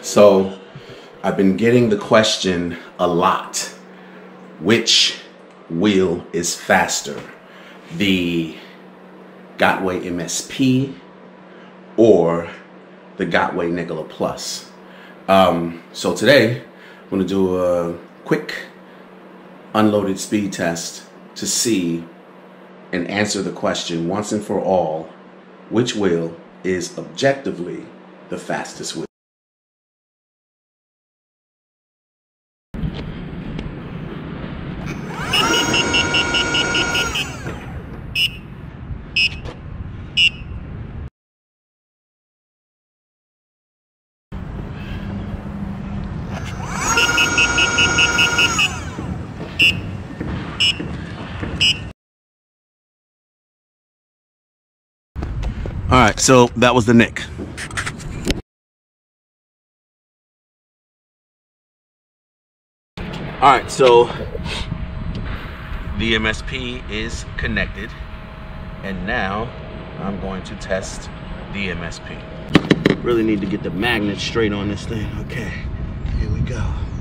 So I've been getting the question a lot. Which wheel is faster? The Gotway Msp or the Gotway Nikola Plus? So today I'm going to do a quick unloaded speed test to see and answer the question once and for all, which wheel is objectively the fastest wheel? All right, so that was the Nick. All right, so the MSP is connected, and now I'm going to test the MSP. Really need to get the magnet straight on this thing. Okay, here we go.